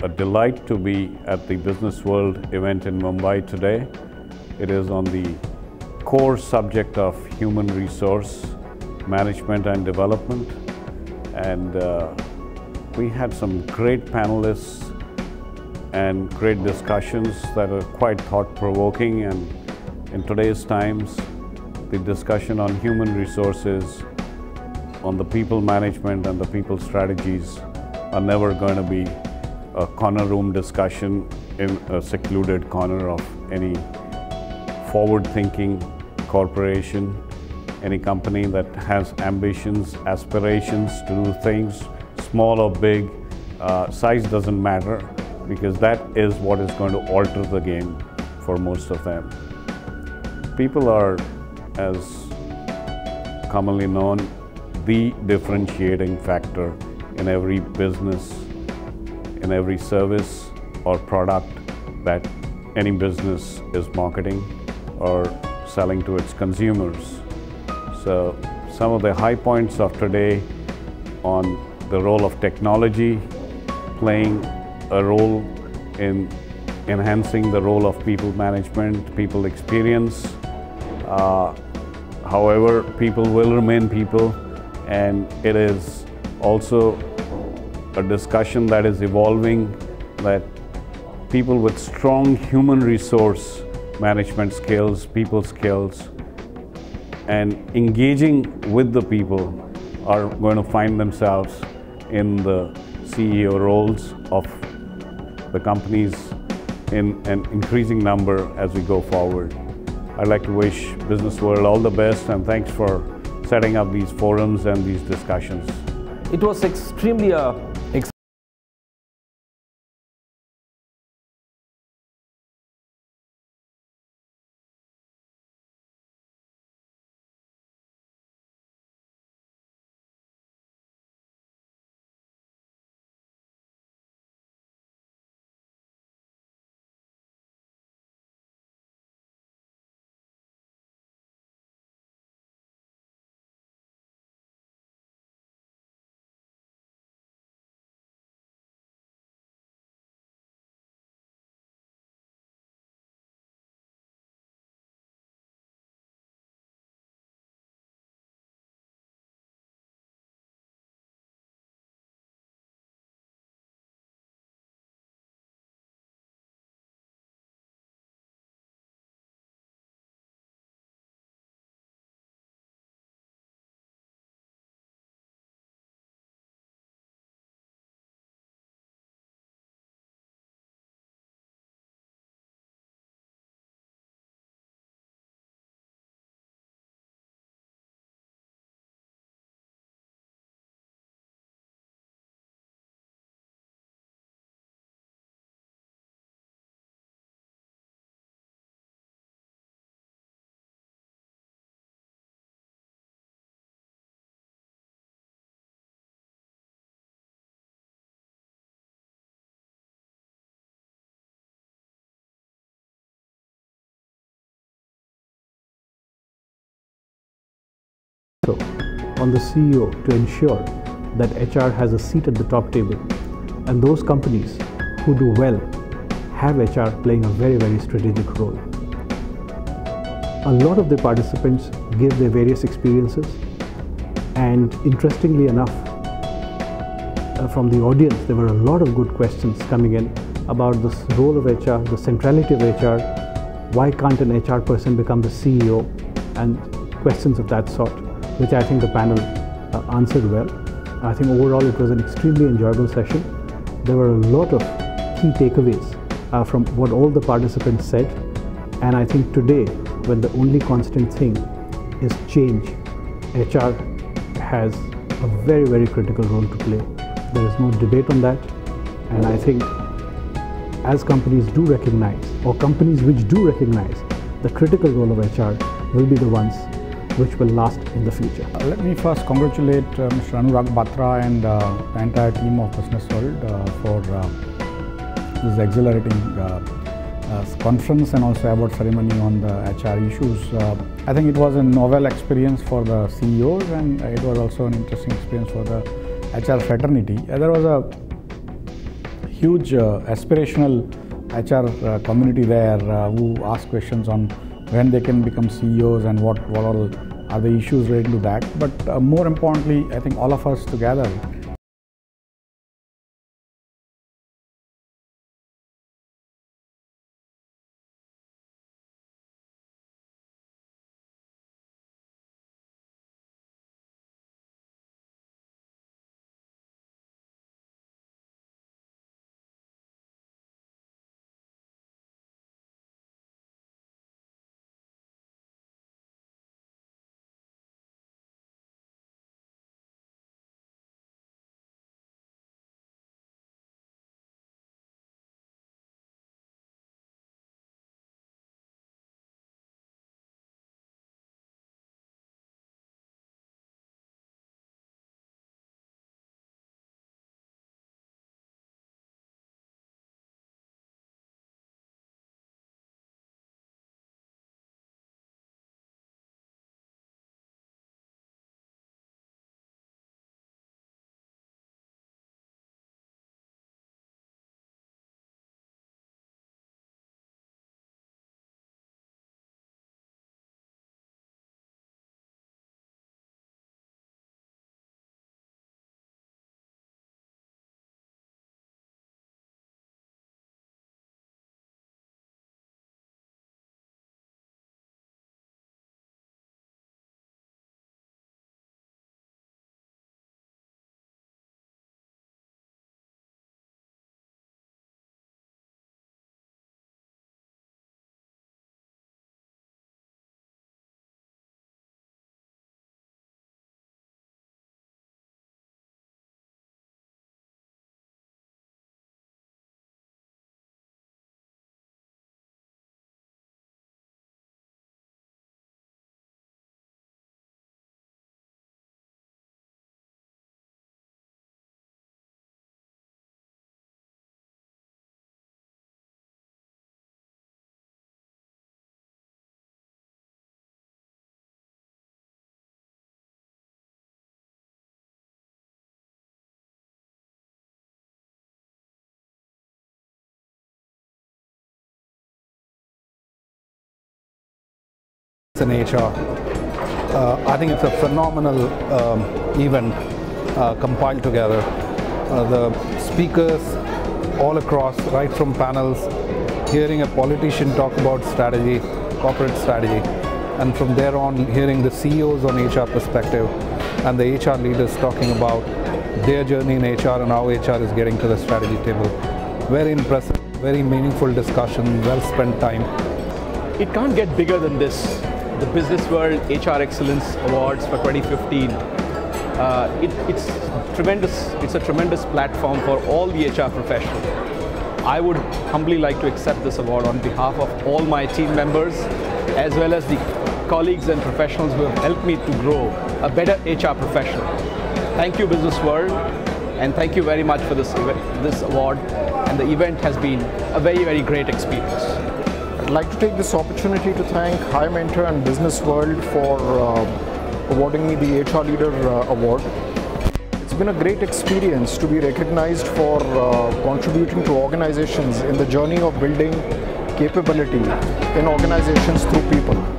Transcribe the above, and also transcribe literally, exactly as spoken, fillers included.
a delight to be at the Business World event in Mumbai today. It is on the core subject of human resource management and development, and uh, we had some great panelists and great discussions that are quite thought-provoking. And in today's times, the discussion on human resources, on the people management and the people strategies are never going to be a corner room discussion in a secluded corner of any forward-thinking corporation, any company that has ambitions, aspirations to do things, small or big. Uh, size doesn't matter, because that is what is going to alter the game for most of them. People are, as commonly known, the differentiating factor in every business, in every service or product that any business is marketing or selling to its consumers. So some of the high points of today on the role of technology playing a role in enhancing the role of people management, people experience. Uh, however, people will remain people, and it is also a discussion that is evolving, that people with strong human resource management skills, people skills, and engaging with the people are going to find themselves in the C E O roles of the companies in an increasing number as we go forward. I'd like to wish Business World all the best, and thanks for setting up these forums and these discussions. It was extremely uh, exciting. So, on the C E O to ensure that H R has a seat at the top table, and those companies who do well have H R playing a very, very strategic role. A lot of the participants gave their various experiences, and interestingly enough, uh, from the audience there were a lot of good questions coming in about the role of H R, the centrality of H R, why can't an H R person become the C E O, and questions of that sort, which I think the panel uh, answered well. I think overall it was an extremely enjoyable session. There were a lot of key takeaways uh, from what all the participants said, and I think today, when the only constant thing is change, H R has a very, very critical role to play. There is no debate on that, and I think as companies do recognize, or companies which do recognize the critical role of H R will be the ones which will last in the future. Uh, let me first congratulate uh, Mister Anurag Batra and uh, the entire team of Business World uh, for uh, this exhilarating uh, uh, conference and also award ceremony on the H R issues. Uh, I think it was a novel experience for the C E Os, and it was also an interesting experience for the H R fraternity. Uh, there was a huge uh, aspirational H R uh, community there uh, who ask questions on when they can become C E Os and what, what all are the issues related to that. But uh, more importantly, I think all of us together in H R. Uh, I think it's a phenomenal um, event uh, compiled together. Uh, the speakers all across, right from panels, hearing a politician talk about strategy, corporate strategy, and from there on hearing the C E Os on H R perspective and the H R leaders talking about their journey in H R and how H R is getting to the strategy table. Very impressive, very meaningful discussion, well spent time. It can't get bigger than this. The Business World H R Excellence Awards for twenty fifteen. Uh, it, it's tremendous. It's a tremendous platform for all the H R professionals. I would humbly like to accept this award on behalf of all my team members, as well as the colleagues and professionals who have helped me to grow a better H R professional. Thank you, Business World, and thank you very much for this this award. And the event has been a very, very great experience. I'd like to take this opportunity to thank HighMentor and Business World for uh, awarding me the H R Leader uh, Award. It's been a great experience to be recognized for uh, contributing to organizations in the journey of building capability in organizations through people.